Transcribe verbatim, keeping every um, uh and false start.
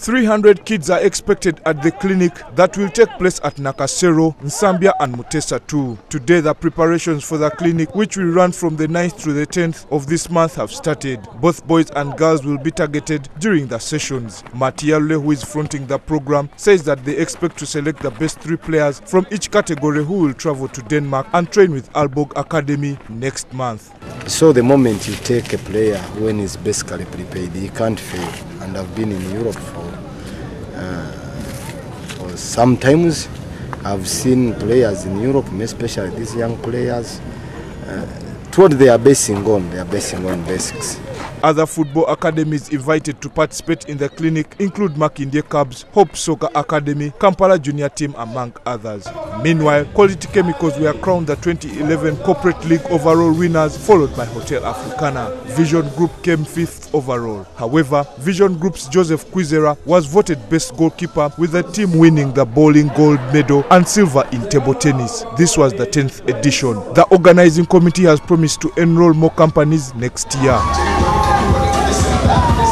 three hundred kids are expected at the clinic that will take place at Nakasero, Nsambia and Mutesa too. Today the preparations for the clinic, which will run from the ninth to the tenth of this month, have started. Both boys and girls will be targeted during the sessions. Matiale, who is fronting the program, says that they expect to select the best three players from each category who will travel to Denmark and train with Aalborg Academy next month. So the moment you take a player when he's basically prepared, he can't fail. And I've been in Europe for, uh, for sometimes I've seen players in Europe, especially these young players, uh, what they are basing on, they are basing on basics. Other football academies invited to participate in the clinic include Makindye Cubs, Hope Soccer Academy, Kampala Junior Team, among others. Meanwhile, Quality Chemicals were crowned the twenty eleven Corporate League overall winners, followed by Hotel Africana. Vision Group came fifth overall. However, Vision Group's Joseph Kwizera was voted best goalkeeper, with the team winning the bowling gold medal and silver in table tennis. This was the tenth edition. The organizing committee has promised to enroll more companies next year.